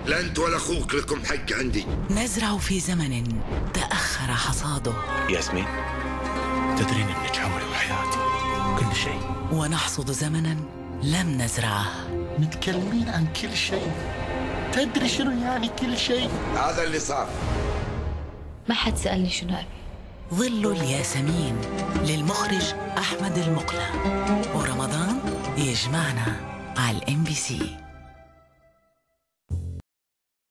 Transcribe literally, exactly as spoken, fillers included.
لا انت ولا اخوك لكم حق عندي. نزرع في زمن تأخر حصاده. ياسمين، تدرين انك عمري وحياتي كل شيء. ونحصد زمنا لم نزرعه. متكلمين عن كل شيء، تدري شنو يعني كل شيء؟ هذا اللي صار. ما حد سألني شنو أبي. ظل الياسمين للمخرج أحمد المقلة، ورمضان يجمعنا على الام بي سي.